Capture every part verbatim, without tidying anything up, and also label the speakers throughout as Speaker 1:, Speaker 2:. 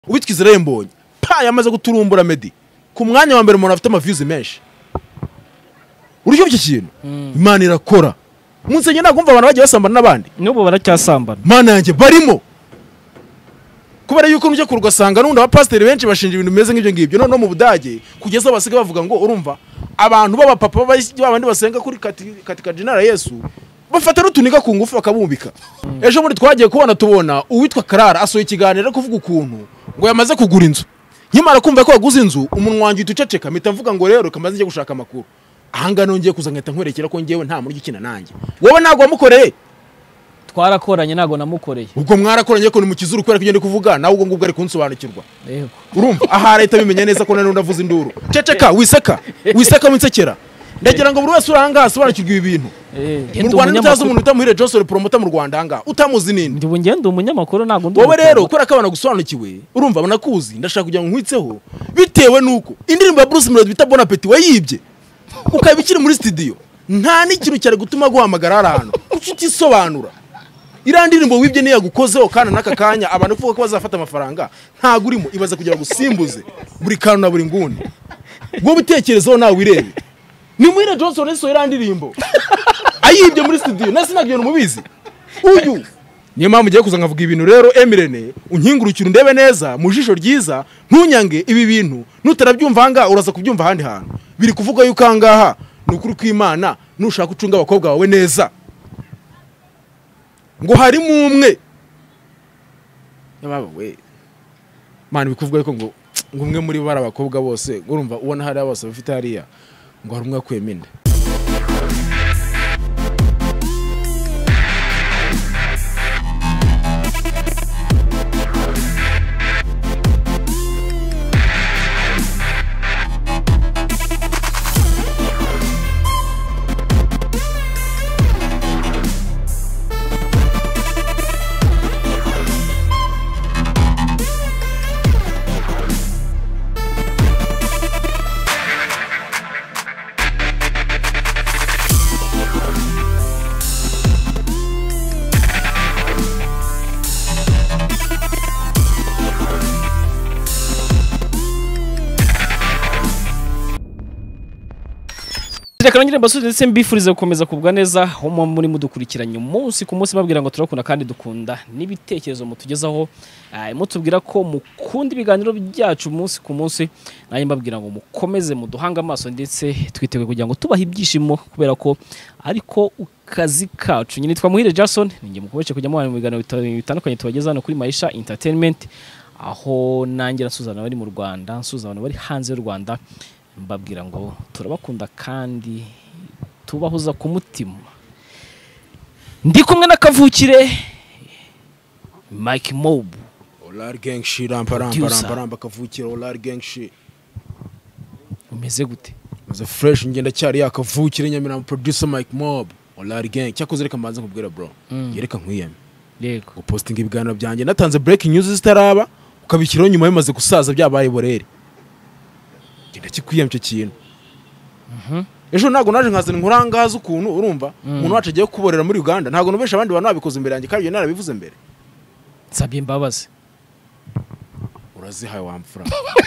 Speaker 1: Uwitwa Irembonye pa yamaze guturumbura Meddy ku mwanya wa mbere umuntu afite amaviews menshi. Uryo byo kintu Imana irakora. Munse nge nagumva abantu bagiye basambana nabandi.
Speaker 2: Nubo baracyasambana.
Speaker 1: Mana yanjye barimo. Kubera yuko nuje kurwasanga n'undi abapasiteri benshi bashinja ibintu bimeze nk'ibyo ngibyo none no mu Budage kugeza abasiga bavuga ngo urumva abantu baba papa babandi basenga kuri katika General Yesu bafata rutuniga ku ngufu bakabumbika. Ejo muri twagiye kubona tubona uwitwa Clara asoye ikiganiro kuvuga ukuntu ngo yamaze kugura inzu. Nkimara kumva ko yaguze inzu umuntu wanjye utuceceka mpita mvuga ngo rero kamaze ngiye gushaka amakuru. Ahanga nongeye kuza nketa nkwerekera ko ngewe nta muri gikina nanjye. Wowe nago wamukoreye?
Speaker 2: Twarakoranye nago namukoreye.
Speaker 1: Ubwo mwarakoranye ko ni mu kizuru kwera kugende kuvuga nawe ubwo ngubwo ari kunsobanukirwa.
Speaker 2: Yego.
Speaker 1: Urumva aha leta bimenye neza ko none ndavuza induru. Ceceka wiseka. Wiseka winsekera. Ndagira ngo buri wese uranga asobanukirwa ibi bintu.
Speaker 2: Eh.
Speaker 1: Mu Rwanda ntazo umuntu utamuhire Johnson promoter mu Rwanda hanga utamuzi nini.
Speaker 2: Ndi bungende umunyamakuru nago ndu.
Speaker 1: Wowe rero ukora kabana gusobanukiwe. Urumva banakuzi ndashaka kugira ngo nkwitseho bitewe nuko indirimbo ya Bruce Melody bita Bon Appetit wayibye. Ukabikira muri studio. Nta n'ikintu cyari gutuma guhamagara ahantu. Kuki utisobanura? Irandirimbo wibye niya gukozeho kana naka kanya abantu kuvuga ko bazafata amafaranga nta gurimo ibaza kugira gusimbuze buri kantu na buri nguni. Ngo bitekerezo nawe wirebe. Ni muhire Johnson eso irandirimbo. Ayibye muri studio nasi nagiye mubizi. Uyu niyo mpamvu ugiye kuza nkavuga ibintu rero Emirene unkingurukira ndebe neza mu jisho ryiza ntunyange ibi bintu nutarabyumva hanga uraza kubyumva handi hantu biri kuvuga yuko angaha nukuri kw'Imana nushaka ucunga abakobwa bawe neza ngo hari mu umwe yababa we man bikuvuga yuko ngo ngo umwe muri bara abakobwa bose urumva ubona hari abose bafite hariya ngo hari umwe akwemene.
Speaker 2: Reka nongere mbasubize ndetse mbifurize gukomeza kubwa neza aho muri mudukurikiranye umunsi ku munsi babwira ngo turakunda kandi dukunda n'ibitekerezo mutugezaho mutubwira ko mukunda ibiganiro byacu umunsi ku munsi naye mbabwira ngo mukomeze muduhanga amaso ndetse twiteguye kugira ngo tubahe ibyishimo kubera ko ariko ukazi kacu nyine twamuhire Jason ninge mukomeje kujya mu biganiro bitandukanye tubageza hano kuri MAISHA Entertainment aho nangira Suzana bari mu Rwanda Suzana bari hanze y'u Rwanda mbabwira ngo turabakunda kandi tubahuza ku mutima. Ndi kumwe na Kavukire Mike Mob
Speaker 1: Olar gang shi rampa rampa rampa rampa Kavukire Olar gang shi
Speaker 2: umeze gute?
Speaker 1: Maze fresh ngenda cyari ya Kavukire nyamira producer Mike Mob Olar gang cyakoze reka mbanze nkubwira bro mm. Yereka nkwiyeme
Speaker 2: yego
Speaker 1: go posting ibiganiro byanjye natanze breaking news zitaraba ukabikiraho nyuma yamaze gusaza byabaye borere ndakikwiyam cyo kintu.
Speaker 2: Mhm.
Speaker 1: Ejo nago naje nkazana inkurangaza ukuntu urumva umuntu wacu agiye kuborera muri Uganda ntago nubesha abandi bantu babikoze imbere yanjye kandi narabivuze mbere.
Speaker 2: Sabin mbabazi.
Speaker 1: Urazihaye wamfura.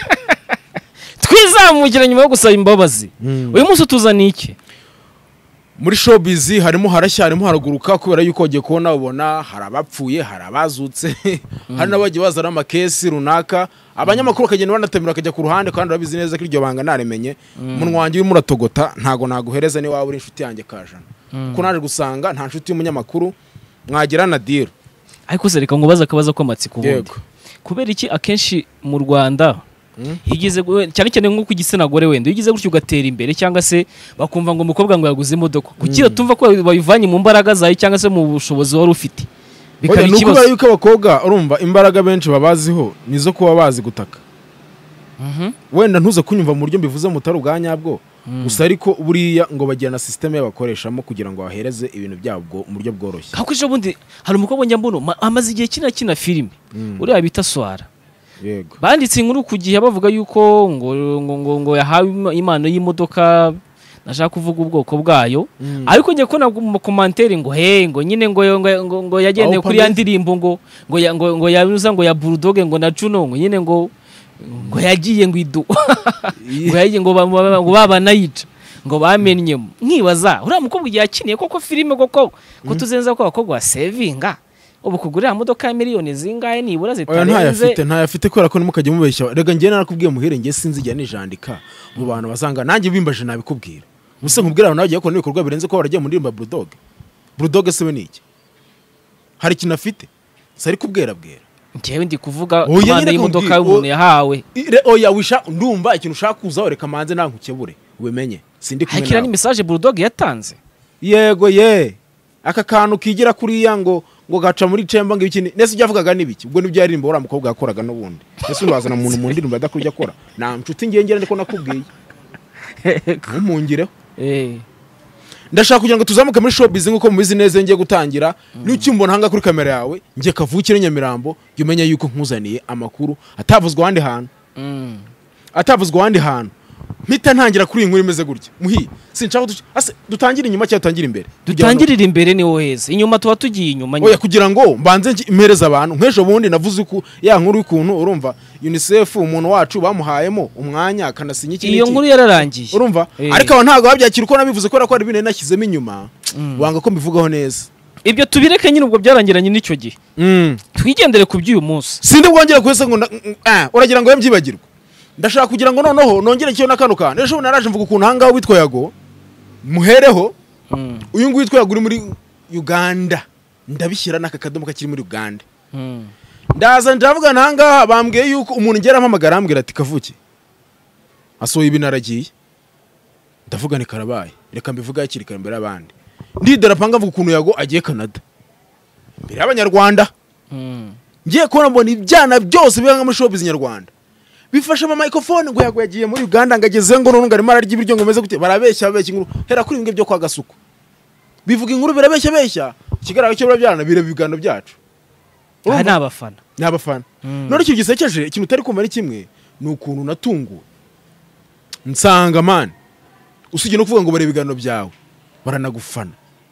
Speaker 2: Twizamukira nyuma yo gusaba imbabazi. Uyu munsi tuzana iki?
Speaker 1: Muri showbiz harimo harashya harimo haraguruka kubera yuko ugiye kubona ubona harabapfuye harabazutse hari nabagiye bazana amakesi runaka abanyamakuru kagenda banatemera kajya ku ruhande kandi urabizi neza ko iryo banga naremenye umunwa wanjye urimo uratogota ntago naguhereza ni wawe uri inshuti yanjye kajana kuko naje gusanga nta nshuti y'umunyamakuru mwagira na deal
Speaker 2: ariko se reka ngubaza akabaza ko amatsiko ubundi kubera iki akenshi mu Rwanda higize cyane cyane nko kugitsina gore wende yigize gutyo ugatera imbere cyangwa se bakumva ngo umukobwa ngo yaguze imodoka kukira tumva ko bayivanye mu mbaraga zayo cyangwa se mu bushobozi wari ufite
Speaker 1: bikaba ikibazo yuko abakobwa urumva imbaraga benshi babaziho nizo kuba bazi gutaka.
Speaker 2: Mhm.
Speaker 1: Wenda ntuze kunyumva mu buryo mbivuze mutari ubwanyabwo gusa ariko buriya ngo bagira na system y'abakoreshamo kugira ngo bahereze ibintu byabwo mu buryo bworoshye.
Speaker 2: Kakwisho bundi hari umukobwa njyambuno amaze igihe kina kina filime uriya bita Swara.
Speaker 1: Yego.
Speaker 2: Banditse inkuru kugihe bavuga yuko ngo ngo ngo, ngo yahawe impano y'imodoka nashaka kuvuga ubwoko bwayo ariko ngiye kubona mu commentaire ngo he ngo nyine ngo ngo ngo yagendeye kuri ya ndirimbo ngo ngo ngo ngo yabuza ngo ya Bulldog ngo na Juno ngo nyine ngo ngo yagiye ngo idu ngo yagiye ngo ngo baba nayica ngo bamennye nkibaza uriya mukobwa yakiniye koko filime koko ko tuzenza ko abakobwa savinga ubu kugurira modoka ya miliyoni zingahe nibura zitarenze
Speaker 1: oya ntayafite ntayafite kwera ko nimukajye mubeshya rega ngiye narakubwiye muhere ngiye sinzi jya nijandika mu bantu basanga nanjye bimbaje nabikubwira ubuse nkubwira nawe ugiye kubona ibikorwa birenze ko waragiye mu ndirimbo Bulldog Bulldog se we niki hari ikintu afite sari kubwera bwera
Speaker 2: ngewe ndi kuvuga amande y'imodoka y'umuntu yahawe
Speaker 1: oya wisha ndumva ikintu ushaka kuzaho reka manze nankukebure ubimenye sindi kumwe
Speaker 2: hakira ni message Bulldog yatanze
Speaker 1: yego ye aka kantu kigira kuri ya ngo ngo gaca muri cemba ngo ibiki nese byavugaga nibiki ubwo nibyo yaririmba ura mukobwa yakoraga n'ubundi ese ubazana umuntu mu ndirimbo adakurya akora na nshuti ngengera ndiko nakubwiye umungireho
Speaker 2: eh
Speaker 1: ndashaka kugira ngo tuzamuke muri showbiz nkuko mubizi neza ngiye gutangira n'ukimbona hanga kuri kamera yawe ngiye kavukire Nyamirambo yumenya yuko nkuzaniye amakuru atavuzwa handi hantu
Speaker 2: mm
Speaker 1: atavuzwa handi hantu mpita ntangira kuri inkuru imeze gutya muhi sinshaka ase dutangira inyuma cyangwa tutangira imbere
Speaker 2: dutangirira imbere ni woheze inyuma tuba tugiye inyuma
Speaker 1: oya kugira ngo mbanze impereza abantu nk'ejo bundi navuze uko ya nkuru y'ukuntu urumva UNICEF umuntu wacu bamuhayemo umwanya akanasinya iki
Speaker 2: iyo nkuru yararangiye
Speaker 1: urumva ariko aba ntago babyakira uko nabivuze ko ari ibintu nashyizemo inyuma wanga ko mbivugaho neza
Speaker 2: ibyo tubireke nyine ubwo byarangiranye n'icyo gihe twigendere ku by'uyu munsi
Speaker 1: sindi bwongera kwese ngo uragira ngo yambyibagirwe ndashaka kugira ngo noneho nongere cyo nakanuka ejo naraje mvuga ukuntu hanga witwa Yago muhereho uyu nguyu witwa Yago uri muri Uganda ndabishyira n'akakadomo kakiri muri Uganda ndaza ndavuga nanga bambwiye yuko umuntu ngera mpamagara ambwira ati kavuki asohoye ibinaragiye ndavuga ni karabaye reka mbivuga yakiri kare mbere abandi ndidara panga mvuga ukuntu Yago agiye Canada mbere y'abanyarwanda ngiye kubona mbona ibyana byose bibanga muri showbiz nyarwanda bifasha ama microphone ngo Yago yagiye muri Uganda ngageze ngo none ngarimo ararya ibiryo ngo meze gute barabeshya babeshya inkuru hera kuri imbwe byo kwa gasuku bivuga inkuru birabeshya beshya kigaragara cyo byarana bire bigano byacu
Speaker 2: aha nabafana
Speaker 1: nabafana none icyo gisekeje ikintu utari kumara kimwe ni ukuntu natunguwe nsanga man usije no kuvuga ngo bare bigano byawe baranagufana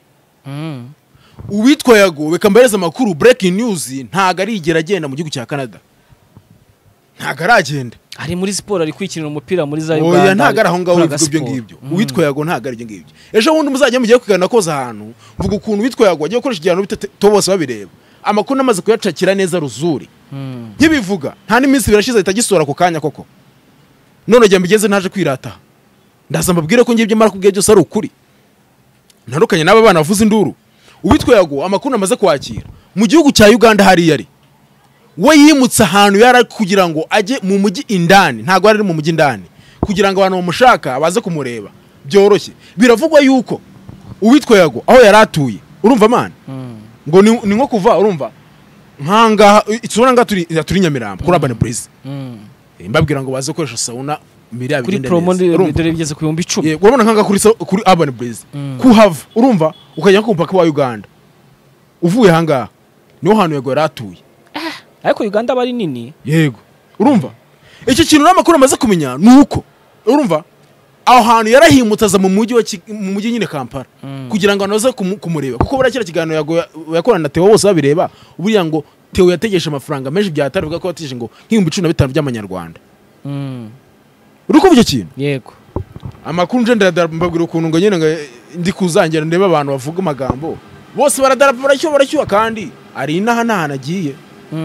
Speaker 1: uwitwa Yago beka mbereza makuru breaking news ntago ari igera agenda mu gihugu cya Canada ntago aragenda
Speaker 2: ari muri sport ari kwikirira umupira muri za Uganda
Speaker 1: oya ntago araho ngaho bivuga ibyo ngibyo uwitwa Yago ntago ari ibyo ngibyo ejo wundi muzajya mugiye kwigana koza ahantu mvuga ukuntu witwa Yago agiye gukoresha igihano to bose babireba amakuru namaze kuyacakira neza ruzuri nkibivuga nta n'iminsi birashize itagisora ku kanya koko none jya mbigeze naje kwirata ndaza mbabwire ko ngibyo mara kubwiye byose ari ukuri ntarukanye n'aba bana bavuze induru uwitwa Yago amakuru namaze kwakira mu gihugu cya Uganda hari yari we yimutse ahantu yara kugira ngo aje mu mujyi indani ntago ari mu mujyi indani kugira ngo abantu bamushaka baze kumureba byoroshye biravugwa yuko uwitwa Yago aho yaratuye urumva man ngo ni nko kuva urumva nkanga itsura nga turi turi Nyamirambo kuri Urban Breeze mbabwira ngo baze koresha sauna miri
Speaker 2: kuri promo dore bigeze ku icumi
Speaker 1: yego urabona nkanga kuri kuri Urban Breeze kuhava urumva ukajya ku mpaka wa Uganda uvuye hanga niho hantu Yago yaratuye
Speaker 2: ariko Uganda bari nini
Speaker 1: yego urumva iki kintu n'amakuru amaze kumenya nuko urumva aho hantu yarahimutaza mu mujyi wa mu mujyi nyine Kampala kugira ngo anoze kumureba kuko barakira kiganiro Yago yakorana na Theo bose babireba uburiya ngo Theo yategesha amafaranga menshi byatarivuga ko yateje ngo nk'ibihumbi cumi na bitanu by'amanyarwanda uruko byo kintu
Speaker 2: yego
Speaker 1: amakuru nje ndababwira ukuntu ngo nyine ndi kuzangira ndeba abantu bavuga amagambo bose baradarapa baracyo baracyo kandi ari inaha nahanagiye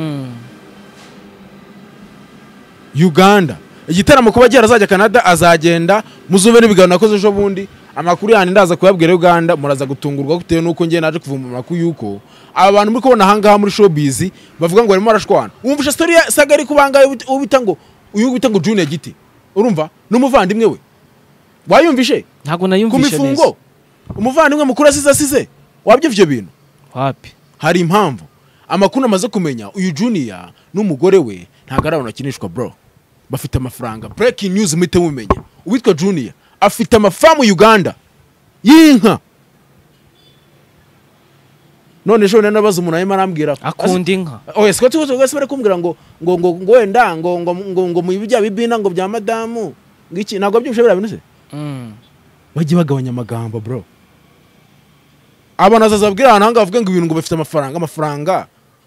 Speaker 1: Uganda igitaramo kuba gera azajya Canada azagenda muzube n'ibigano nakoze ejo bundi amakuru yandi ndaza kuyabwira Uganda muraza gutungurwa gutewe nuko ngiye naje kuvuma amakuru yuko aba bantu muri kubona hanga muri showbiz bavuga ngo barimo barashwana umvisha story ya Sagari kubanga ubita ngo uyu ubita ngo Junior Giti urumva n'umuvandimwe we wayumvishe
Speaker 2: ntago nayumvishe neza
Speaker 1: kumifungo umuvandimwe mukuru asize asize wabyo ivyo bintu
Speaker 2: wapi
Speaker 1: hari impamvu amakuru amaze kumenya uyu Junior n'umugore we ntago arabona kinishwa bro bafite amafaranga breaking news mite mumenya uwitwa Junior afite amafamu Uganda yinka none ejo nabaza umuntu ayima arambwira
Speaker 2: akunda inka
Speaker 1: oya siko tuzo gwese bare kumbwira ngo ngo ngo ngo wenda ngo ngo ngo ngo mu ibya bibina ngo bya madamu ngiki ntago byumshe birabinuse mm bajye bagabanya amagambo bro. Abantu azazabwira ahantu hanga bavuga ngo ibintu ngo bafite amafaranga amafaranga.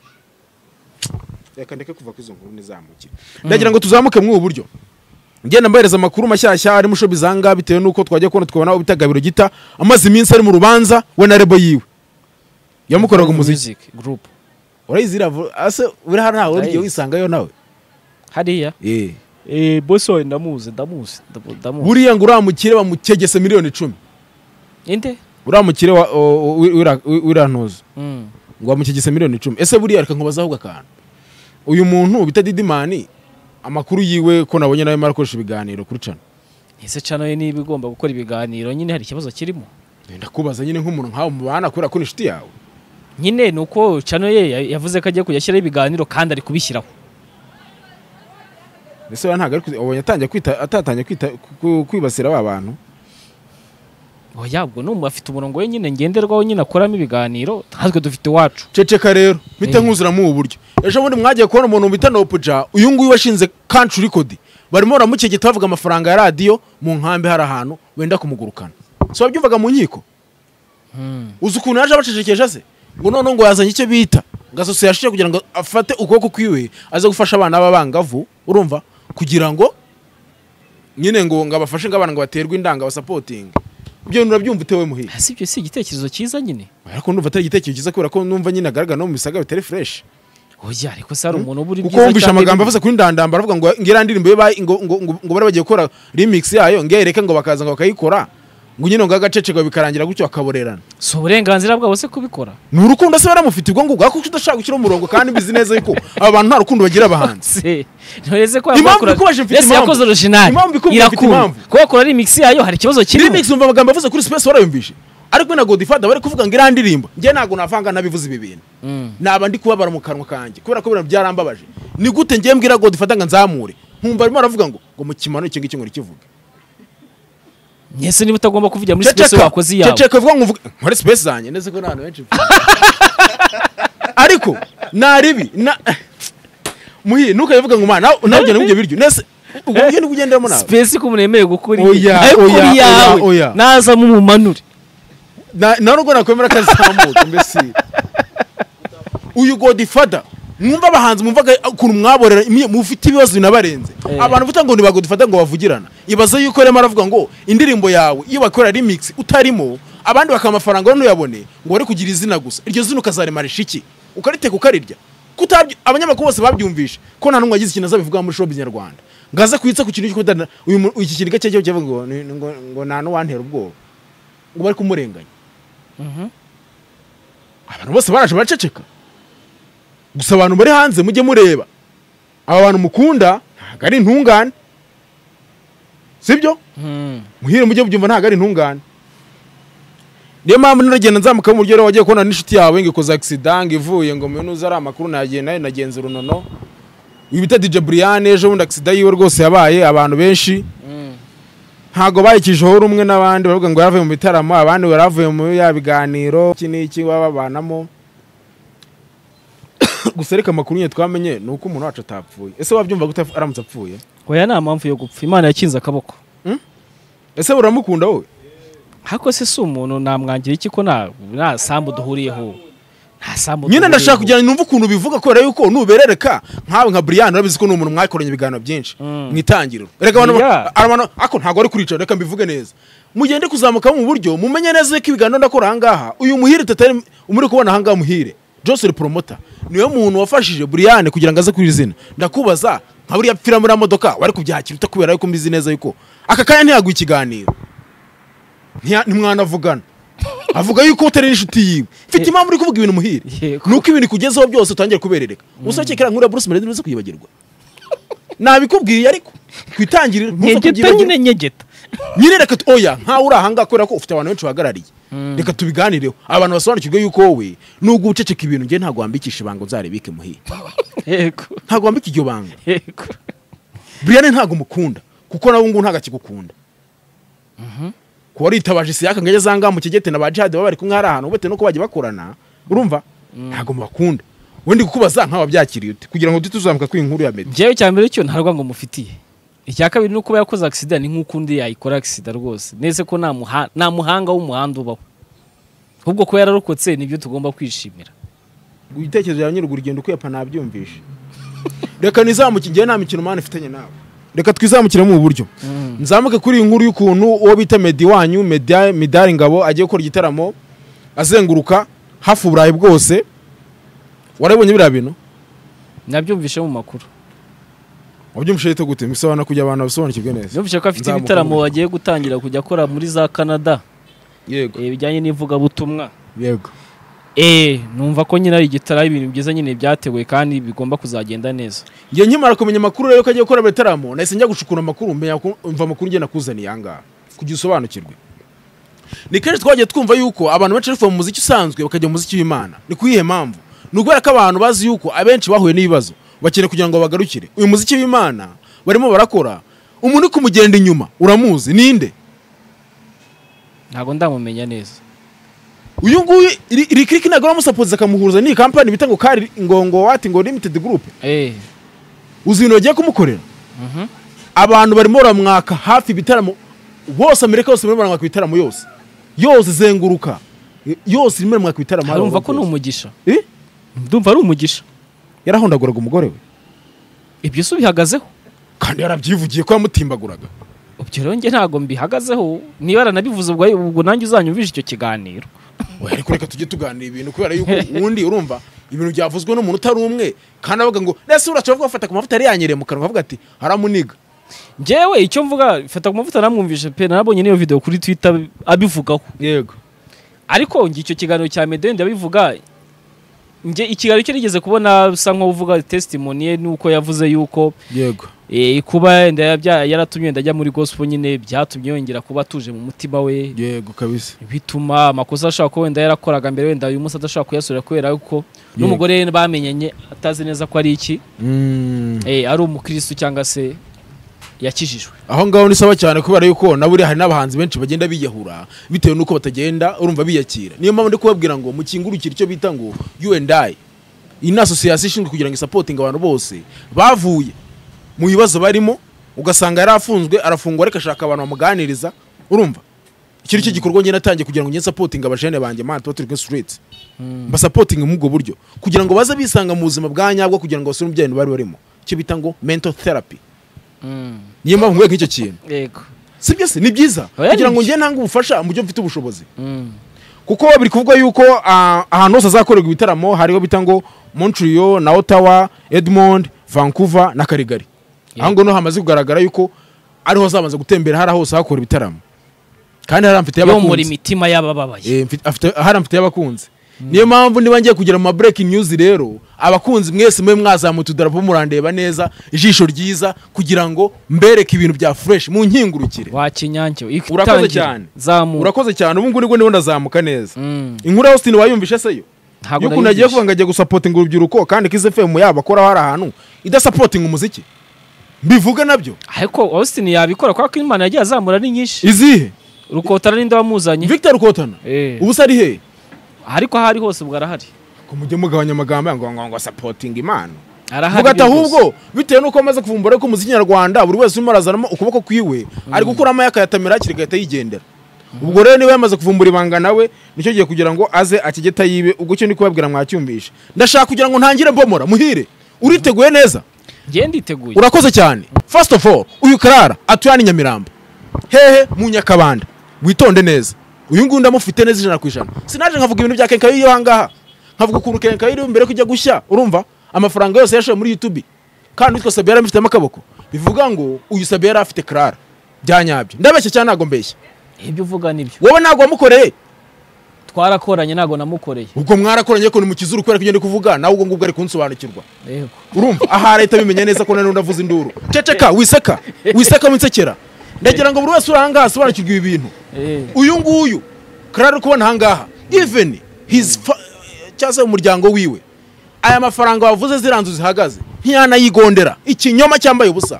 Speaker 1: Reka ndeke kuva kwizo nkuru nizamukira. Ndagira ngo tuzamuke mu buryo. Ngenda mbahereza amakuru mashyashya ari musho bizanga bitewe nuko twagiye kubona tukabona ubitagabiro gita amazi iminsi ari mu rubanza we na rebo yiwe. Yamukoraga umuziki
Speaker 2: group.
Speaker 1: Urayizira ase uri hano nawe uri wisangayo nawe.
Speaker 2: Hariya?
Speaker 1: Eh.
Speaker 2: Eh boso ndamuzi ndamuzi ndamuzi.
Speaker 1: Buriya ngo uramukire bamukegese miliyoni icumi.
Speaker 2: Inde?
Speaker 1: Uramukire wirantuza.
Speaker 2: Mm.
Speaker 1: Ngo bamukegese miliyoni icumi. Ese buriya reka nkubaza ahubwo akantu. Uyu muntu bita Didimani amakuru yiwe ko nabonye nawe marakoresha ibiganiro kuri cano.
Speaker 2: Ese cano ye niba igomba gukora ibiganiro nyine hari ikibazo kirimo.
Speaker 1: Ndakubaza nyine nk'umuntu nkaho mubana kubera ko nishiti yawe.
Speaker 2: Nyine nuko cano ye yavuze ko agiye kuyashyira ibiganiro kandi ari kubishyiraho.
Speaker 1: Ese ntago ari ubonye atangiye kwita atatanye kwita kwibasira aba bantu.
Speaker 2: Oya ubwo no afite umurongo we nyine ngenderwaho nyine akoramo ibiganiro natwe dufite wacu.
Speaker 1: Ceceka rero mpite nkuzura mu uburyo. Ejo bundi mwagiye kubona umuntu bita Nopuja uyu nguyu washinze country record. Barimo baramukegeta bavuga amafaranga ya radio mu nkambi hari ahantu wenda kumugurukana. So wabyumvaga mu nkiko?
Speaker 2: Hmm.
Speaker 1: Uzi ukuntu yaje abacecekesha se? Ngo none ngo yazanye icyo bita ngasoso yashije kugira ngo afate ukuboko kwiwe aze gufasha abana b'abangavu urumva kugira ngo nyine ngo ngabafashe ngabana ngo baterwe indanga ba supporting. Ibyo nurabyumva utewe muhi.
Speaker 2: Hasi ibyo si igitekerezo cyiza nyine.
Speaker 1: Ariko ndumva atari igitekerezo cyiza kubera ko numva nyine agaragara no mu misaga bitari fresh.
Speaker 2: Oya ariko sari umuntu buri
Speaker 1: byiza cyane. Kuko wumvisha amagambo avuze kuri ndandamba aravuga ngo ngira ndirimbo ye ngo ngo bari bagiye gukora remix yayo ngereke ngo bakaza ngo bakayikora. Ngo nyine ngo agaceceka bikarangira gutyo akaborerana.
Speaker 2: So uburenganzira bwabo se kubikora.
Speaker 1: Ni urukundo se baramufite ubwo ngo gako udashaka gukira umurongo kandi bizi neza yuko aba bantu nta rukundo bagira abahanzi.
Speaker 2: Ntoreze ko
Speaker 1: yakora. Ese
Speaker 2: yakoze original. Irakunda. Ko yakora remix yayo hari ikibazo kirimo.
Speaker 1: Remix umva amagambo avuze kuri space warayumvishe. Ariko na Godfather bari kuvuga ngo irandirimbo. Nge nago navanga nabivuze ibi bintu. Naba ndi kubabara mu kanwa kanje. Kubera ko bira byarambabaje. Ni gute ngiye mbwira Godfather nga nzamure. Nkumva arimo aravuga ngo ngo mu kimano icyo ngicyo ngo rikivuga.
Speaker 2: Nyese niba utagomba kuvugira muri space wakoze yawe.
Speaker 1: Ceceka vuga ngo muri space zanye ndetse ko nano benshi. Ariko naribi na muhi nuka yavuga ngo mana nawe ugenda mubye biryo nese ubwo ugenda kugenderamo nawe.
Speaker 2: Space ko munemeye gukuri.
Speaker 1: Oya oya oya.
Speaker 2: Naza mu mumanure.
Speaker 1: Na narugo nakwemera kazamuka mbese. Uyu Godfather mwumva abahanzi mumvaga ukuntu mwaborera mufite ibibazo binabarenze. Abantu vuta ngo ni Godfather ngo bavugirana. Ibaze yuko rema aravuga ngo indirimbo yawe iyo bakora remix utarimo abandi bakamafaranga no yabone ngo bari kugira izina gusa. Iryo zina ukazarimarisha iki? Ukariteka ukarirya. Kutabyo abanyamakuru bose babyumvisha ko nta numwe yagize ikintu azabivuga muri showbiz nyarwanda. Ngaza kwitsa ku kintu cyo kudana uyu iki kintu gake cyo ngo ngo ngo nta no wantera ubwoba. Ngo bari kumurenganya.
Speaker 2: Mhm.
Speaker 1: Abantu bose baraje baceceka. Gusa abantu bari hanze mujye mureba. Aba bantu mukunda ntago ari intungane. Sibyo?
Speaker 2: Mhm.
Speaker 1: Muhire mujye byumva ntago ari intungane. Niyo mpamvu niragenda nzamuka mu rugero wagiye kubona n'inshuti yawe ngo ikoza accident ivuye ngo mwe nuza ari amakuru nagiye nayo nagenza runono. Uyu bita D J Brian ejo bundi accident yiwe rwose yabaye abantu benshi. Ntago bayikijeho rumwe n'abandi bavuga ngo yaravuye mu bitaramo abandi baravuye mu ya biganiro iki n'iki babanamo. Gusereka amakuru nye twamenye nuko umuntu wacu atapfuye. Ese wabyumva gute aramutse apfuye?
Speaker 2: Oya nta mpamvu yo gupfa. Imana yakinze akaboko.
Speaker 1: Hmm? Ese uramukunda wowe?
Speaker 2: Hako se si umuntu namwangira iki ko na na sambu duhuriyeho. Nta sambu.
Speaker 1: Nyine ndashaka kujyana numva ukuntu bivuga ko rero yuko nuberereka nkawe nka Brian urabizi ko n'umuntu mwakoranye ibiganiro byinshi mwitangiriro. Reka abantu arabana ako ntago ari kurica reka mbivuge neza. Mugende kuzamuka mu buryo mumenye neza ko ibiganiro ndakora hangaha uyu muhire tatari umuri kubona hangaha muhire. Joseph promoter niwe muntu wafashije Brian kugira ngo aze kuri izina. Ndakubaza nka buri yapfira muri modoka wari kubyakira utakubera yuko mbizi neza yuko aka kanya ntiyagwa ikiganiro. Ntimwana avugana. Avuga yuko utari inshuti yiwe. Mfite impamvu uri kuvuga ibintu muhire. Nuko ibintu kugezaho byose utangiye kuberereka. Usokekera nkura Bruce Melody uze kuyibagirwa. Nabikubwiye ariko kwitangirira
Speaker 2: nyegeta nyine nyegeta.
Speaker 1: Nyine reka oya nka uri ahanga kwera ko ufite abantu benshi bagarariye. Reka tubiganireho. Abantu basobanukirwe yuko wowe nugo uceceka ibintu nge ntago wambikisha ibango nzarebike muhire.
Speaker 2: Yego.
Speaker 1: Ntago wambika iryo banga.
Speaker 2: Yego.
Speaker 1: Brian ntago mukunda kuko nawe ngo ntaga kigukunda.
Speaker 2: Mhm.
Speaker 1: Ko waritabaje Siye akangeze zanga mu kigete na ba Jihad baba bari kumwe hari ahantu ubete nuko bagiye bakorana urumva ntago mubakunda. Wendi kukubaza nka wabyakiriye ute kugira ngo tuzamuka ku inkuru ya Meddy.
Speaker 2: Jewe cyambere cyo ntarwa ngo mufitiye. icya kabiri nuko yakoze accident ni nk'ukundi yayikora accident rwose nese ko nta muha nta muhanga w'umuhanda ubaho ahubwo ko yararokotse nibyo tugomba kwishimira
Speaker 1: ibitekerezo ya nyiruguru urugendo kwepa nabyumvishe reka nizamuke ngiye nta mikino mane ifitanye nawe reka twizamukire mu buryo nzamuke kuri inkuru y'ukuntu uwo bita Medi wanyu Media Midari Ngabo agiye gukora igitaramo azenguruka hafu Burayi bwose warabonye bira bintu
Speaker 2: nabyumvishe mu makuru
Speaker 1: wabyumvishe yite gute misobanura kujya abantu basobanukirwe neza
Speaker 2: byumvishe ko afite ibitaramo wagiye gutangira kujya akora muri za Canada
Speaker 1: yego
Speaker 2: eh bijyanye n'ivuga butumwa
Speaker 1: yego
Speaker 2: eh numva ko nyine ari igitara ibintu byiza nyine byateguwe kandi bigomba kuzagenda neza
Speaker 1: ngiye nkimara kumenya makuru rero ko agiye gukora ibitaramo nahise njya gushukura amakuru menya umva makuru ngiye nakuzaniye yanga kugira usobanukirwe ni kenshi twagiye twumva yuko abantu benshi bavuye mu muziki usanzwe bakajya mu muziki w'Imana ni kuyihe mpamvu nugwera ko abantu bazi yuko abenshi bahuye n'ibibazo bakene kugira ngo bagarukire uyu muziki w'Imana barimo barakora umuntu kumugenda inyuma uramuzi ninde
Speaker 2: ntago ndamumenya neza
Speaker 1: uyu nguyu iri click nagora musapoza kamuhuza ni company bita ngo Kari ngongo wati ngo limited group
Speaker 2: eh
Speaker 1: uzi ibintu bagiye kumukorera
Speaker 2: mhm
Speaker 1: abantu barimo baramwaka hafi ibitaramo bose Amerika yose barimo baramwaka ibitaramo yose yose zenguruka yose irimo baramwaka ibitaramo
Speaker 2: urumva ko ni umugisha
Speaker 1: eh
Speaker 2: ndumva ari umugisha
Speaker 1: yarahondaguraga umugore we
Speaker 2: ibyo se bihagazeho
Speaker 1: kandi yarabyivugiye ko yamutimbaguraga
Speaker 2: ubyo rero nge ntago mbihagazeho niba aranabivuze ubwo ubwo nanjye uzanyumvisha icyo kiganiro
Speaker 1: we ariko reka tujye tuganira ibintu kubera yuko undi urumva ibintu byavuzwe n'umuntu utari umwe kandi avuga ngo nese uracavuga gufata ku mavuta yari yanyereye mu kanwa avuga ati haramuniga
Speaker 2: ngewe icyo mvuga fata ku mavuta namwumvishe pe nabonye niyo video kuri Twitter abivugaho
Speaker 1: yego
Speaker 2: ariko ngi icyo kiganiro cya Medende abivuga nge ikiganiro cyo rigeze kubona usa nko uvuga testimony ye nuko yavuze yuko
Speaker 1: yego
Speaker 2: eh kuba ndaya yaratumye ndajya muri gospel nyine byatumye yongera kuba tuje mu mutima we
Speaker 1: yego kabisa
Speaker 2: bituma amakosa ashaka ko wenda yarakoraga mbere wenda uyu munsi adashaka kuyasura kubera yuko n'umugore bamenyanye atazi neza ko ari iki eh ari umukristo cyangwa se yakijijwe
Speaker 1: aho ngaho ni sawa cyane kubera yuko naburi hari n'abahanzi benshi bagenda biyahura bitewe nuko batagenda urumva biyakira niyo mpamvu ndi kubabwira ngo mukingurukire icyo bita ngo you and I in association kugira ngo supporting abantu bose bavuye mu bibazo barimo ugasanga yarafunzwe arafungwa reka shaka abantu bamuganiriza urumva ikiri cyo gikorwa ngene natangiye kugira ngo nge supporting abajene banje man to three streets ba supporting mu bwo buryo kugira ngo baze bisanga mu buzima bwa nyabwo kugira ngo basure umbyene bari barimo cyo bita ngo mental therapy niyo mpamvu ngwe nk'icyo kintu
Speaker 2: yego
Speaker 1: sibyo se ni byiza kugira ngo nge ntanga ubufasha mu byo mfite ubushobozi kuko bari kuvuga yuko ahantu hose azakorerwa ibitaramo hariho bita ngo Montreal na Ottawa Edmond Vancouver na Calgary aho ngo no hamaze kugaragara yuko ariho zabanza gutembera hari hose hakora ibitaramo kandi haramfite y'abakunzi yo
Speaker 2: muri mitima y'abababaye
Speaker 1: eh afite haramfite y'abakunzi niyo mpamvu niba ngiye kugira mu breaking news rero abakunzi mwese mwe mwazamuta udarapo murandeba neza ijisho ryiza kugira ngo mbereke ibintu bya fresh mu nkingurukire
Speaker 2: wakinyanke
Speaker 1: urakoze cyane urakoze cyane ubu nguri ngo niho ndazamuka neza inkuru ya Austin wayumvishe se yo yuko nagiye kuvuga ngo agiye gusupporting urubyiruko kandi Kiss F M yaba akora hari ahantu ida supporting umuziki mbivuga nabyo
Speaker 2: ariko Austin yabikora kwa ko Imana yagiye azamura ni nyinshi
Speaker 1: izihe
Speaker 2: Rukotana ninde wamuzanye
Speaker 1: Victor Rukotana ubu sari he
Speaker 2: ariko hari hose ubwo arahari
Speaker 1: ko mujye mugabanya amagambo ngo ngo ngo supporting Imana
Speaker 2: arahari
Speaker 1: vuga ahubwo bitewe nuko amaze kuvumbura ko umuziki nyarwanda buri wese urimo arazanamo ukuboko kwiwe ari gukuramo yakayatamira kirigahita yigendera ubwo rero niwe yamaze kuvumbura ibanga nawe nicyo giye kugira ngo aze akigeta yibe ubwo cyo ndi kubabwira mwacyumvisha ndashaka kugira ngo ntangire mbomora muhire uriteguye neza
Speaker 2: ngiye nditeguye
Speaker 1: urakoze cyane first of all uyu Clara atuyani Nyamirambo hehe mu Nyakabanda witonde neza uyu nguyu ndamufite neza ijana ku ijana sinaje nkavuga ibintu bya kenkayi yo hangaha nkavuga ukuntu kenkayi iri mbere kujya gushya urumva amafaranga yose yashoye muri YouTube kandi witwa Sabin amifite amakaboko bivuga ngo uyu Sabin afite Clara byanyabyo ndabeshye cyane nago mbeshye
Speaker 2: ibyo uvuga nibyo
Speaker 1: wowe nago wamukoreye
Speaker 2: twarakoranye nago namukoreye
Speaker 1: ubwo mwarakoranye ko ni mu kizuru kwera kugenda kuvuga nawe ubwo ngubwo ari kunsobanukirwa
Speaker 2: yego
Speaker 1: urumva aha leta bimenye neza ko none ndavuza induru ceceka wiseka wiseka winsekera ndagira ngo buri wese uranga asobanukirwe ibi bintu uyu nguyu Clara kubona hangaha even his cyase umuryango wiwe aya mafaranga bavuze ziranzu zihagaze ntiyanayigondera ikinyoma cyambaye ubusa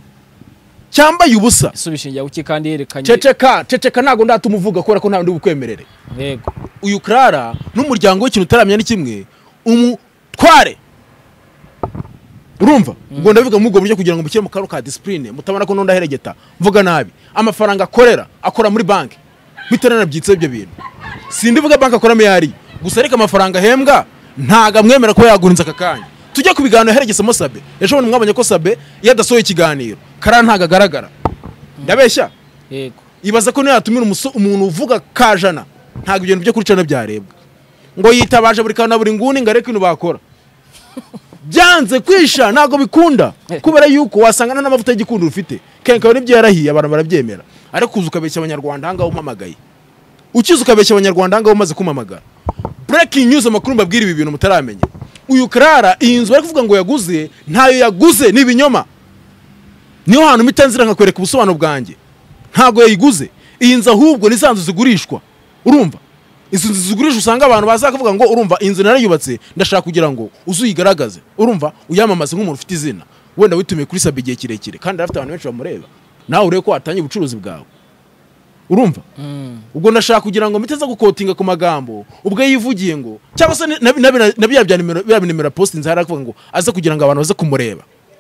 Speaker 1: cyambaye ubusa
Speaker 2: isubishingiye uki kandi yerekanye
Speaker 1: ceceka ceceka nago ndatumuvuga kubera ko nta ndi bukwemerere
Speaker 2: yego
Speaker 1: uyu Clara n'umuryango w'ikintu utaramenya ni kimwe umutware urumva ubwo ndavuga mu bwo buryo kugira ngo mukire mu karo ka discipline mutabona ko nonda heregeta mvuga nabi amafaranga akorera akora muri banki bitarana byitse ibyo bintu sindivuga banki akora meyari gusa ariko amafaranga hembwa ntaga mwemera ko yagurinza akakanya tujya kubiganira heregesemo Sabe ejo bundi mwabonye ko Sabe yadasohoye ikiganiro Clara ntaga garagara ndabeshya
Speaker 2: yego
Speaker 1: ibaza ko niyatumira umuntu uvuga kajana ntago ibintu byo kuri cana byarebwa ngo yitabaje buri kana buri nguni ngareke ino bakora byanze kwisha ntago bikunda kubera yuko wasangana n'amavuta y'igikundo ufite kenka n'ibyo yarahiye abantu barabyemera ariko kuza ukabeshya abanyarwanda hanga umamagaye ukiza ukabeshya abanyarwanda hanga umaze kumamagara breaking news amakuru mbabwira ibi bintu mutaramenya uyu Clara iyi nzu bari kuvuga ngo yaguze ntayo yaguze nibinyoma niyo hantu mitanzira nkakwereka ubusobanuro bwanjye ntago yayiguze iyi nzu ahubwo ni sanzu zigurishwa urumva izo nzu zigurishwa usanga abantu bazakavuga ngo urumva inzu narayubatse ndashaka kugira ngo uzuyigaragaze urumva uyamamaze nk'umuntu ufite izina wenda witumiye kuri Sabin igihe kirekire kandi afite abantu benshi bamureba nawe urebe ko watanye ubucuruzi bwawe urumva ubwo ndashaka kugira ngo miteza gukotinga ku magambo ubwo yivugiye ngo cyangwa se nabiya bya nimero bya nimero post nzara kuvuga ngo aze kugira ngo abantu baze kumureba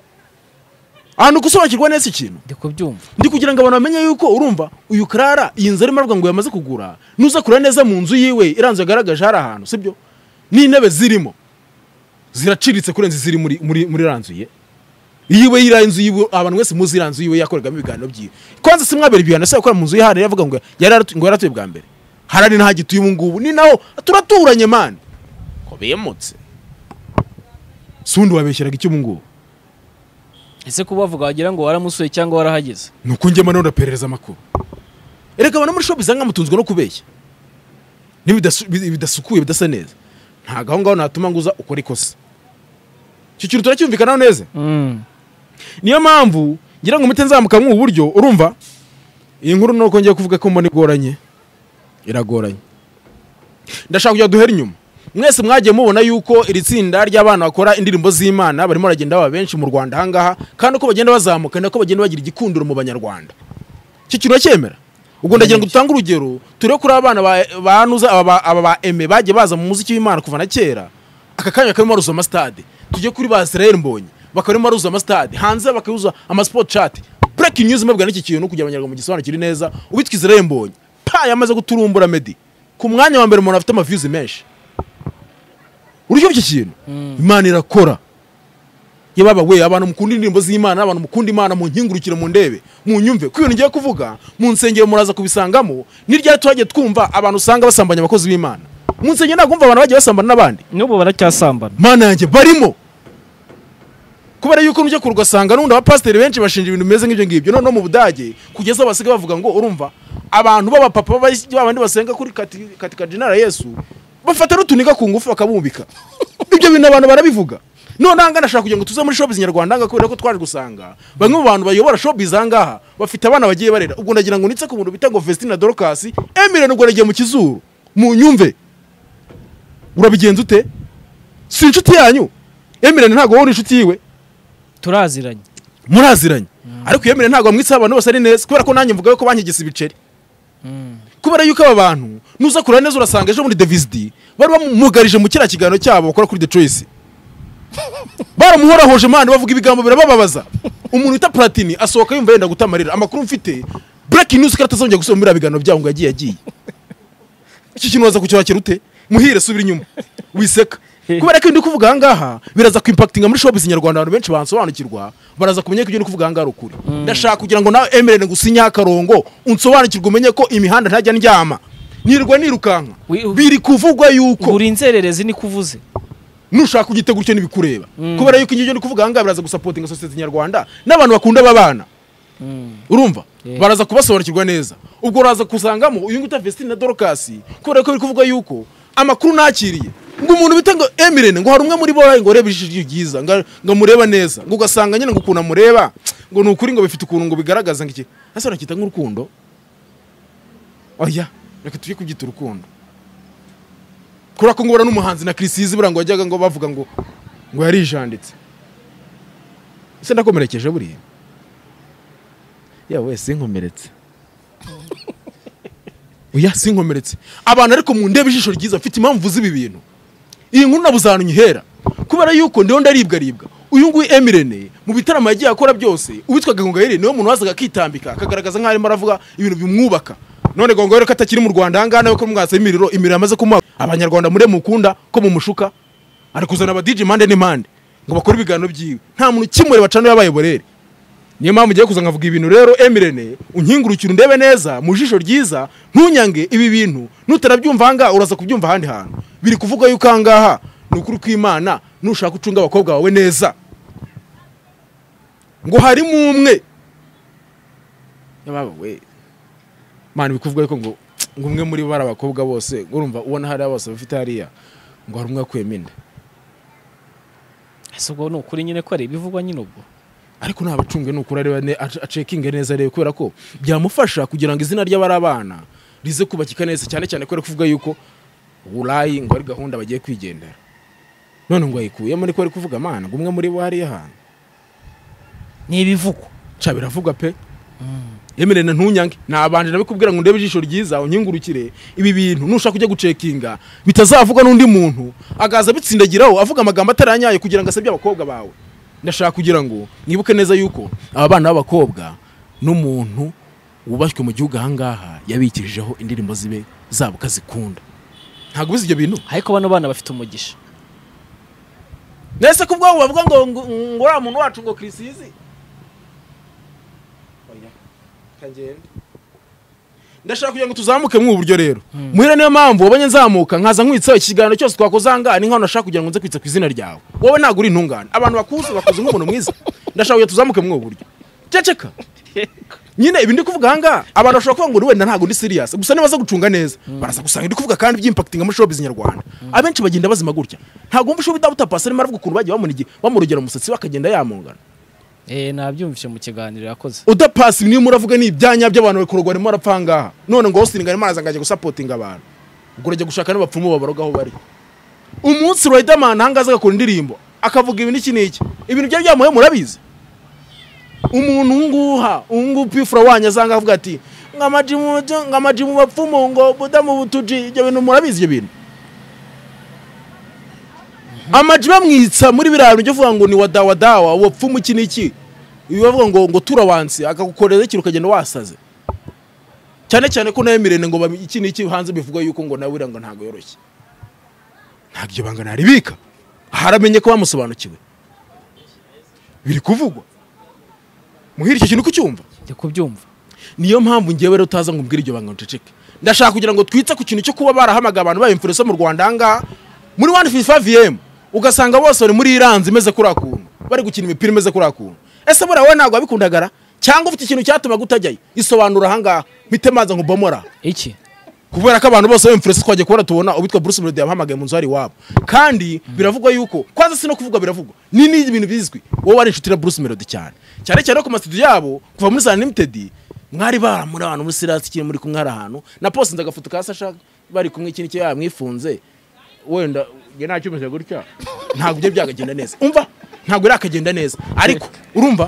Speaker 1: ahantu gusobanukirwa neza ikintu
Speaker 2: ndi kubyumva
Speaker 1: ndi kugira ngo abantu bamenye yuko urumva uyu Clara iyi nzu arimo avuga ngo yamaze kugura nuza kura neza mu nzu yiwe iranzo yagaragaje hari ahantu sibyo n'intebe zirimo ziraciritse kurenza ziri muri muri muri ranzuye yiwe yiranzu yiwe abantu wese muzi ranzu yiwe yakoragamo ibiganiro byiwe kwanza simwabera ibihano se akora mu nzu yihari yavuga ngo yari ngo yaratuye bwa mbere harari nta gituye ubu ngubu ni naho turaturanye man ko bemutse sundi wabeshyiraga icyo ubu ngubu
Speaker 2: ese kuba bavuga wagira ngo waramusuye cyangwa warahageze
Speaker 1: nuko njye mano ndaperereza amakuru ereka abantu muri shop bizanga mutunzwe no kubeshya nibidasukuye bidasa neza nta gaho ngaho natuma nguza ukora ikosa cyo kintu turacyumvikana neza
Speaker 2: mm.
Speaker 1: niyo mpamvu ngira ngo mite nzamuka mu buryo urumva iyi nkuru nuko ngiye kuvuga ko mbone igoranye iragoranye ndashaka kujya duhera inyuma mwese mwagiye mubona yuko iri tsinda ry'abana bakora indirimbo z'Imana barimo bagenda baba benshi mu Rwanda hangaha kandi uko bagenda bazamuka nako bagenda bagira igikundiro mu banyarwanda cyo kintu cyemera ubwo ndagira ngo dutange urugero turi kuri abana banuza aba aba ba eme bagiye baza mu muziki w'Imana kuva na kera akakanya karimo ruzo amastade tujye kuri ba Israel mbonye bakarimo ruzo amastade hanze bakayuza ama sport chat breaking news mabwa n'iki kintu kugira abanyarwanda mu gisobanukiro neza ubitwa Israel mbonye pa yamaze guturumbura Medi ku mwanya wa mbere umuntu afite ama views menshi uryo byo kintu Imana irakora yababa we abantu mukunda indirimbo z'Imana abantu mukunda Imana mu nkingurukire mu ndebe mu nyumve ku bintu ngiye kuvuga mu nsengero muraza kubisangamo nirya twagiye twumva abantu usanga basambanya abakozi b'Imana mu nsengero nagumva abantu bagiye basambana n'abandi
Speaker 2: n'ubu baracyasambana
Speaker 1: Mana yanjye barimo kubera yuko nujye kurwasanga n'undi abapasiteri benshi bashinja ibintu bimeze nk'ibyo ngibyo none mu Budage kugeza basiga bavuga ngo urumva abantu baba papa babandi basenga kuri katika jinara Yesu bafata n'utuniga ku ngufu bakabumbika ibyo bintu abantu barabivuga none anga nashaka kugira ngo tuze muri shop z'inyarwanda anga kubera ko twaje gusanga bamwe mu bantu bayobora shop izangaha bafite abana bagiye barera ubwo ndagira ngo nitse ku muntu bita ngo Vestina&Dorcas Emile n'ubwo nagiye mu kizuru mu nyumve urabigenza ute si inshuti yanyu Emile ntago wowe inshuti yiwe
Speaker 2: turaziranye
Speaker 1: muraziranye ariko Emile ntago bamwitsa abantu bose ari neza kubera ko nanjye mvuga ko banyigisa ibiceri kubera yuko aba bantu nuza kurana neza urasanga ejo muri David bari bamugarije mu kira kigano cyabo bakora kuri The Choice baramuhorahoje mande bavuga ibigambo birabababaza umuntu uta Platini asohoka yumva yenda gutamarira amakuru mfite breaking news karatazongera gusoma muri abigano byabo ngo yagiye yagiye iki kintu waza kucyakira ute muhire subira inyuma wiseka kubera ko ndi kuvuga hangaha biraza ku impactinga muri shop z'inyarwanda abantu benshi bansobanukirwa baraza kumenya ko ibyo ndi kuvuga hangaha ukuri ndashaka kugira ngo nawe Emile ngusinya akarongo unsobanukirwe umenye ko imihanda ntajya ndyama nirwa nirukanka biri kuvugwa yuko
Speaker 2: uri inzererezi ni kuvuze
Speaker 1: nushaka kugitego cyo nibikureba kubera yuko ingije ndi kuvuga hangaha biraza gusupportinga society z'inyarwanda n'abantu bakunda babana urumva baraza kubasobanukirwa neza ubwo uraza kusangamo uyu nguta Vestina&Dorcas kubera ko biri kuvuga yuko amakuru nakiriye ngo umuntu bita ngo Emile ngo hari umwe muri bo ngo reba ijisho ryiza ngo mureba neza ngo ugasanga nyine ngo ukuna mureba ngo nukuri ngo bifite ukuntu ngo bigaragaza ngiki ase nakita nk'urukundo oya reka tujye kubyita urukundo kura ko ngora n'umuhanzi na Chrisizi burango wajyaga ngo bavuga ngo ngo yarijanditse ese ndakomerekeje buriye ya wese inkomeretse oya sinkomeretse abantu ariko mu ndebe ijisho ryiza mfite impamvu vuze ibi bintu iyi nkuru nabuzanyu hera kubera yuko ndiho ndaribwa ribwa uyu nguyu Emirene mu bitaramo yagiye akora byose uwitwa Gahongayire niwe muntu wazaga akitambika akagaragaza nk'aho arimo aravuga ibintu bimwubaka none Gahongayire ko atakiri mu Rwanda hanga nawe ko mwasa imiriro imiriro amaze kumuha abanyarwanda mure mukunda ko mu mushuka ari kuzana aba D J mande n'impande ngo bakore ibiganiro byiwe nta muntu kimwe bacana yabayeborere niyo mpamvu ugiye kuza nkavuga ibintu rero Emirene unkingurukira ndebe neza mu jisho ryiza ntunyange ibi bintu nutarabyumva hanga uraza kubyumva handi hantu biri kuvuga yuko hangaha nukuri kw'Imana nushaka ucunga abakobwa bawe neza ngo harimo umwe yababa we mani bikuvuga yuko ngo ngo umwe muri bara abakobwa bose urumva ubona hari abose bafite hariya ngo hari umwe akwemenda
Speaker 2: ese ubwo ni ukuri nyine ko ari ibivugwa nyine ubwo
Speaker 1: ariko ntabacunge nukuri areba acekinge neza rero kubera ko byamufasha kugira ngo izina ry'abari abana rize kubakika neza cyane cyane ko kuvuga yuko burayi ngo ari gahunda bagiye kwigendera none ngo ayikuye muri ko ari kuvuga mana ngo umwe muri bo hari ahantu
Speaker 2: ni ibivugwa
Speaker 1: cha biravuga pe Emirene ntunyange nabanje nabikubwira ngo ndebe ijisho ryiza unyingurukire ibi bintu nushaka kujya gucekinga bitazavuga n'undi muntu agaza bitsindagiraho avuga amagambo ataranyaye kugira ngo asebye abakobwa bawe ndashaka kugira ngo nibuke neza yuko aba bana b'abakobwa n'umuntu wubashywe mu gihugu ahangaha yabikirijeho indirimbo zibe zabo kazikunda ntago bizi ibyo bintu
Speaker 2: ariko bano bana bafite umugisha
Speaker 1: nese kubwo bavuga ngo ngo ura muntu wacu ngo Krisizi oya kagenda ndashaka kugira ngo tuzamuke mu buryo rero muhire niyo mpamvu wabanye nzamuka nkaza nkwitsa ikiganiro cyose twakozanga ni nkaho nashaka kugira ngo nze kwitsa ku izina ryawe wowe ntago uri intungane abantu bakuze bakoze nk'umuntu mwiza ndashaka kugira tuzamuke mu buryo ceceka nyine ibi ndi kuvuga hanga abantu bashobora kuvuga ngo wenda ntago ndi serious gusa nibaza gucunga neza baraza gusanga ndi kuvuga kandi by'impacting mu showbiz nyarwanda abenshi bagenda bazima gutya ntago umva showbiz utapasa arimo aravuga ukuntu bagiye bamunigi bamurugera umusatsi bakagenda yamungana
Speaker 2: eh nabyumvishe mu kiganiro yakoze
Speaker 1: udapasa niyo muravuga ni ibyanya by'abantu bakorwa arimo arapfanga none ngo hosting arimo araza ngaje gusupporting abantu ubwo rege gushaka n'abapfumu babarogaho bari umunsi Riderman hangaza agakora indirimbo akavuga ibintu iki n'iki ibintu bya byamuhe murabizi umuntu nguha ungu pifura wanya zanga avuga ati ngamajimu ngamajimu bapfumu ngo budamu butuji ibyo bintu murabizi ibyo bintu amaji bamwitsa muri biraro byo vuga ngo ni wadawa dawa wapfumu iki n'iki bibavuga ngo ngo turawansi akagukoreza ikintu ukagenda wasaze cyane cyane ko nayo Emirene ngo iki n'iki hanze bivuga yuko ngo nawe ngo ntago yoroshye ntabyo banga naribika haramenye ko bamusobanukiwe biri kuvugwa muhira icyo kintu kucyumva
Speaker 2: cyo kubyumva
Speaker 1: niyo mpamvu ngiye rero utaza ngumbwira iryo banga nceceke ndashaka kugira ngo twitse ku kintu cyo kuba barahamaga abantu ba influencer mu Rwanda hanga muri one fifty five M ugasanga bose bari muri iranzi imeze kuri akuntu bari gukina imipira imeze kuri akuntu ese bora wowe ntago abikundagara cyangwa ufite ikintu cyatuma gutajyayo isobanura hanga mitemaza nkubomora
Speaker 2: iki
Speaker 1: kubera ko abantu bose b'imfurese twagiye kubona tubona ubitwa Bruce Melody yahamagaye mu nzu ari wabo kandi biravugwa yuko kwanza sino kuvuga biravugwa ni ni ibintu bizwi wowe ari inshuti na Bruce Melody cyane cyane cyane ku studio yabo kuva muri Sun Limited mwari bara muri abantu muri Sirasi kiri muri kumwe ahantu na post ndagafoto ka Sasha bari kumwe ikintu cyo yamwifunze wenda nge nta cyumeze gutya ntabwo bye byagagenda neza umva ntabwo irakagenda neza ariko urumva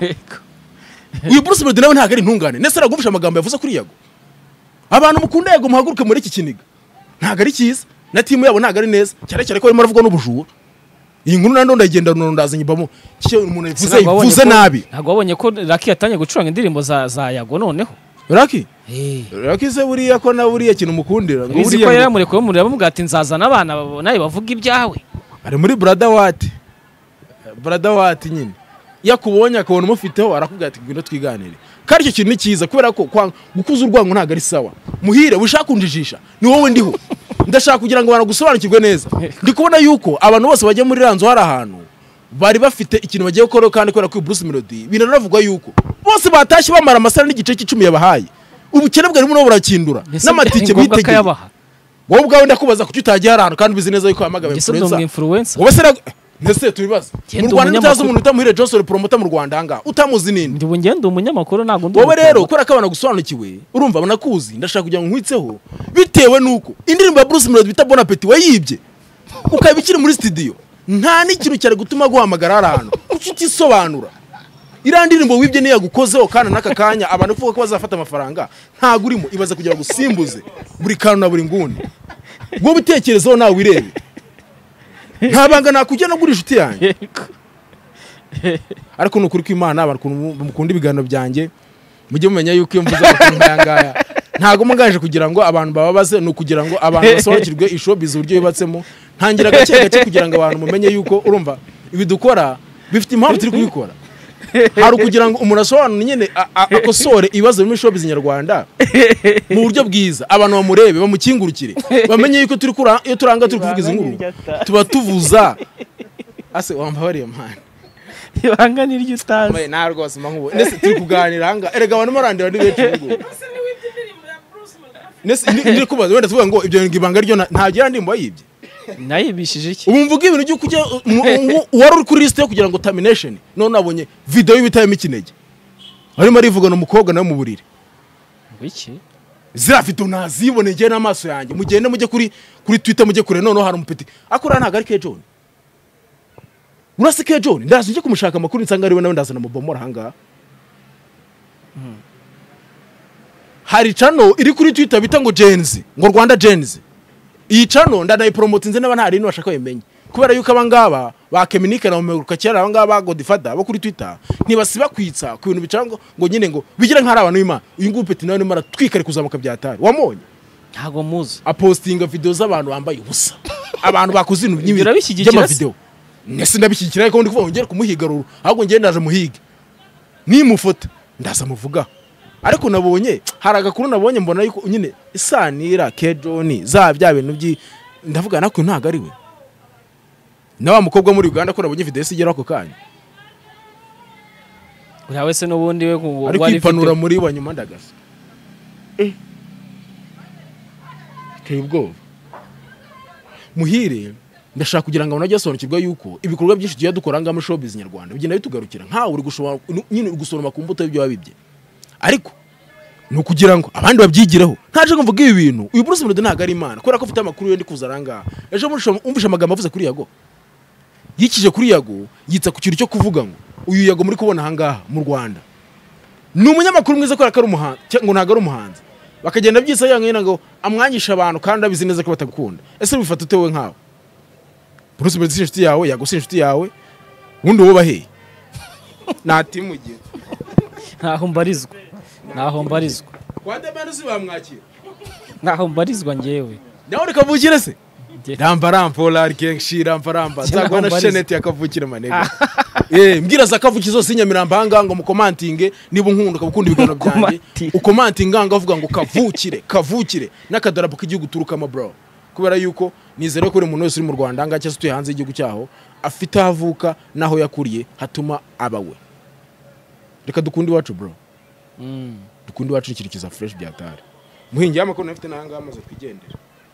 Speaker 1: uyu Bruce Melody nawe ntabwo ari intungane nese aragufisha amagambo yavuze kuri yago abantu mukunda yego muhaguruke muri iki kiniga ntago ari cyiza na timu yabo ntago ari neza cyane cyane ko barimo baravuga n'ubujura iyi nkuru nando ndagenda ndazanye bamo cyo umuntu yivuze yivuze nabi
Speaker 2: ntago wabonye ko Lucky yatanye gucuranga indirimbo za za yago noneho
Speaker 1: Lucky eh Lucky se buriya ko na buriya kintu mukundira
Speaker 2: ngo buriya ko yaramurekuye muri bamubwira ati nzazana abana nayo bavuga ibyawe
Speaker 1: ari muri brother what brother what nyine yakubonye akabona umufiteho arakubwira ati ngwino twiganire kandi icyo kintu ni cyiza kubera ko gukuza urwango ntago ari sawa muhire ushaka kunjijisha ni wowe ndiho ndashaka kugira ngo banagusobanukirwe neza ndi kubona yuko abantu bose bajya muri ranzo hari ahantu bari bafite ikintu bagiye gukora kandi kubera ko Bruce Melody binanavugwa yuko bose batashye bamara amasara n'igice cy'icumi yabahaye ubukene bwari muri burakindura n'amatike bitegeye wowe ubwawe ndakubaza kuki utagiye hari ahantu kandi bizi neza yuko hamagaye influencer wowe se nese tubibaza mu Rwanda ntazo umuntu utamuhire Johnson promoter mu Rwanda hanga utamuzi nini
Speaker 2: ndi bungende umunyamakuru nago ndi
Speaker 1: wowe rero ukora kabana gusobanukiwe urumva banakuzi ndashaka kugira ngo nkwitseho bitewe nuko indirimbo ya Bruce Melody bita Bon Appetit wayibye ukabikira muri studio nta n'ikintu cyari gutuma guhamagara ahantu ukisobanura irandirimbo wibye ne yagukozeho kana naka kanya abantu uvuga ko bazafata amafaranga ntago urimo ibaza kugira ngo usimbuze buri kantu na buri nguni ngo bitekerezo nawe wirebe ntabanga nakujya no gurisha uti yanjye ariko nukuri ko Imana abantu mukunda ibiganiro byanjye mujye mumenya yuko iyo mvuze amakuru nkayangaya ntago mugaje kugira ngo abantu bababaze no kugira ngo abantu basobanukirwe ishowbiz uburyo yubatsemo ntangira gake gake kugira ngo abantu mumenye yuko urumva ibi dukora bifite impamvu turi kubikora hari kugira ngo umuntu asobanure nyine akosore ibibazo bimwe showbiz nyarwanda mu buryo bwiza abantu bamurebe bamukingurukire bamenye yuko turi kura iyo turanga turi kuvuga izi nkuru tuba tuvuza ase wambabariye man
Speaker 2: ibanga ni ryo utazi
Speaker 1: mwe na rwose mankubo nese turi kuganira hanga erega abantu marandira ndi benshi ngo nese ndi kubaza wenda tuvuga ngo ibyo ngibanga ryo ntagira ndimbo yibye
Speaker 2: nayibishije iki
Speaker 1: ubu mvuga ibintu byo kujya wari uri kuri list yo kugira ngo termination none nabonye video y'ibitayemo ikinege arimo arivugana umukobwa nawe mu buriri
Speaker 2: wiki
Speaker 1: zira video naziboneye n'amaso yanjye mugende mujye kuri kuri Twitter mujye kure none hari umupeti akora ntago ari ke John urase ke John ndaje nje kumushaka amakuru nsanga ari we nawe ndazana mu bomora hanga hari channel iri kuri Twitter bita ngo Genzi ngo Rwanda Genzi iyi channel ndanayi promote nze n'aba ntari no bashaka yemenye kubera yuko abangaba bakeminike na umuruka cyera abangaba Godfather bo kuri Twitter ntibasiba kwitsa ku bintu bicango ngo nyine ngo bigira nk'ari abantu b'Imana uyu ngupe ati nawe nimara twikare kuzamuka byatari wamonye
Speaker 2: ntago muzi
Speaker 1: apostinga video z'abantu bambaye ubusa abantu bakoze ibintu
Speaker 2: by'ibirabishyigikira
Speaker 1: video nese ndabishyigikira ariko ndi kuvuga ngere kumuhigarura ahubwo ngende ndaje muhige ni mufota ndaza muvuga ariko nabonye hari agakuru nabonye mbona yuko nyine isanira ke John za bya bintu byi ndavuga nako ntago ari we na wa mukobwa muri Uganda ko nabonye video sigera ako kanya
Speaker 2: uri wese n'ubundi we
Speaker 1: ngo ari kwipanura muri banyuma ndagasa eh kebwo muhire ndashaka kugira ngo abantu basobanukirwe yuko ibikorwa byinshi tugiye dukora ngamo showbiz nyarwanda bigenda bitugarukira nkawe uri gushobora nyine uri gusoroma ku mbuto y'ibyo wabibye ariko no kugira ngo abandi babyigireho ntaje ngo mvuga ibi bintu uyu Bruce Melody ntago ari Imana kubera ko ufite amakuru yo ndi kuzaranga ejo umvisha amagambo avuze kuri Yago yikije kuri Yago yitsa ku kintu cyo kuvuga ngo uyu Yago muri kubona hangaha mu Rwanda ni umunyamakuru mwiza kubera ko ari umuhanzi ngo ntago ari umuhanzi bakagenda byisa yangena ngo amwangisha abantu kandi abizi neza ko batagukunda ese bifata utewe nkawe Bruce Melody inshuti yawe Yago inshuti yawe wundi woba he natimugiye
Speaker 2: ntaho mbarizwa naho mbarizwa
Speaker 1: kwande baruzi bamwakira
Speaker 2: naho mbarizwa ngewe
Speaker 1: naho rekavukire se ramba rampola arikengshira mparamba zagwa na Shenete yakavukira manega eh mbwira zakavuki zose inyamiramba hanga ngo mukomantinge niba nkunda kabukunda ibigano byanjye ukomantinga hanga avuga ngo kavukire kavukire nakadarapo k'igihugu turukama bro kubera yuko nizere ko uri umuntu wese uri mu Rwanda hanga cyase tuye hanze y'igihugu cyaho afite havuka naho yakuriye hatuma abawe reka dukundi wacu bro
Speaker 2: mm
Speaker 1: dukundi wacu ikirikiza fresh byatari muhingi y'amakuru nafite nahanga amaze kwigendera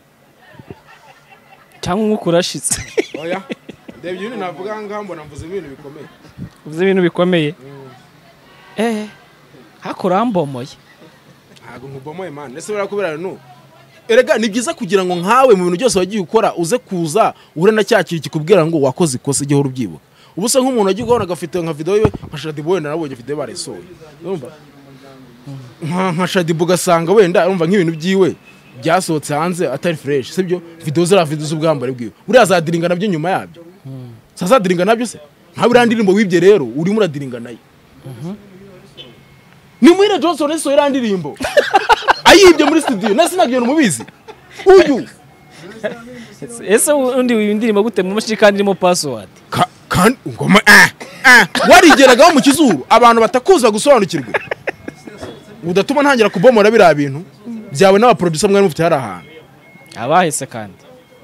Speaker 2: cyangwa nko kurashitse
Speaker 1: oya ndebye ibintu navuga hanga mbona mvuze ibintu bikomeye
Speaker 2: uvuze ibintu bikomeye eh hakurambomoye
Speaker 1: ntago nkubomoye man nese barakubera no erega ni byiza kugira ngo nkawe mu bintu byose wagiye ukora uze kuza ure na cyakiri kikubwira ngo wakoze ikosa igihe urubyibuka ubuse nk'umuntu agiye ubona gafite nka video yiwe nka Shadibu wenda nabonye video baresoye urumva nka Shadibu gasanga wenda urumva nk'ibintu byiwe byasohotse hanze atari fresh sibyo video zira video z'ubwambare bwiwe uriya zadiringa nabyo nyuma yabyo sasa diringa nabyo se nka buriya ndirimbo wibye rero uri muradiringa nayo ni Muhire Johnson eso irandirimbo ayibye muri studio nasi nagiye umubizi uyu
Speaker 2: ese undi windirimbo gute mu mashini kandi irimo password
Speaker 1: kandi ngoma eh eh warigeragaho mu kizuru abantu batakuza gusobanukirwa udatuma ntangira kubomora bira bintu byawe n'aba producer mwari mufite hari ahantu
Speaker 2: abahise kandi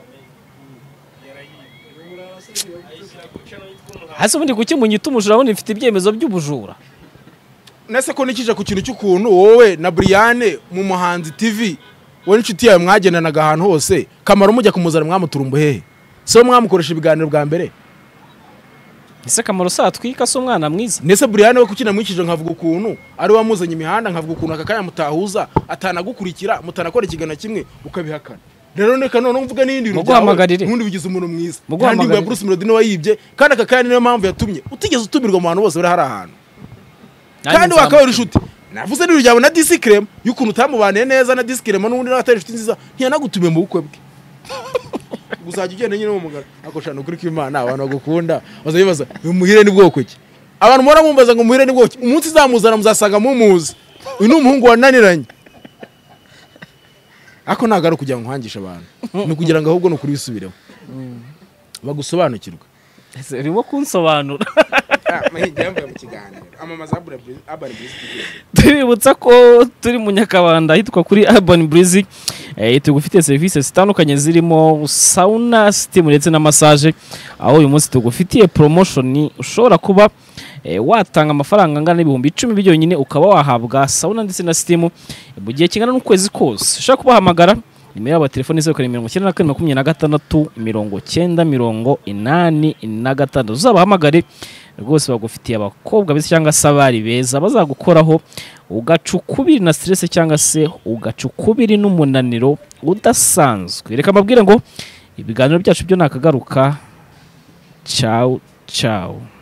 Speaker 2: hasi ubundi kuki munyita umujura wundi mfite ibyemezo by'ubujura
Speaker 1: nese ko nikije ku kintu cy'ukuntu wowe na Briane mu muhanzi T V wowe inshuti yawe mwagendanaga ahantu hose Kamaro mujya kumuzana mwamuturumbu hehe so mwamukoresha ibiganiro bwa mbere
Speaker 2: ese Kamaro satwika so mwana mwiza
Speaker 1: nese Briane we kukina mwikije nkavuga ukuntu ari wamuzanye imihanda nkavuga ukuntu akakanya mutahuza atanagukurikira mutanakora ikigana kimwe ukabihakana rero neka none mvuga n'indi bintu
Speaker 2: byawe
Speaker 1: ntundi bigize umuntu mwiza kandi ngo Bruce Melody no wayibye kandi akakanya niyo mpamvu yatumye utigeze utumirwa mu bantu bose bari hari ahantu kandi wakaba uri shuti navuze n'ibyo byawe na Discreme y'ukuntu utamubaniye neza na Discreme n'undi n'atari shuti nziza ntiyanagutumiye mu bukwe bwe guzajya ugenda nyine mu mugara akoshana ukuri kw'Imana abantu bagukunda bazabibaza Muhire ni bwoko ki abantu mora mumbaza ngo muhire nibwo umunsi zamuzana muzasanga mumuzi uyu ni umuhungu wananiranye ako nagara kugira ngo nkangisha abantu ni kugira ngo ahubwo no kuri bisubireho bagusobanukirwa
Speaker 2: ese urimo kunsobanura tubibutsa ko turi mu Nyakabanda hitwa kuri Urban Breeze tugufite serivisi zitandukanye zirimo sauna, steam ndetse na massage, aho uyu munsi tugufitiye promotion ushobora kuba watanga amafaranga angana n'ibihumbi icumi byonyine ukaba wahabwa sauna ndetse na steam mu gihe kingana n'ukwezi kose. Ushaka kubahamagara nimero yabo telefone zero karindwi mirongo icyenda na kane makumyabiri na gatandatu mirongo icyenda mirongo inani na gatandatu. Uzabahamagare rwose bagufitiye abakobwa beza cyangwa se abari beza bazagukoraho ugacukubiri na stress cyangwa se ugacukubiri n'umunaniro udasanzwe. Reka mbabwire ngo ibiganiro byacu byo nakagaruka. Ciao ciao.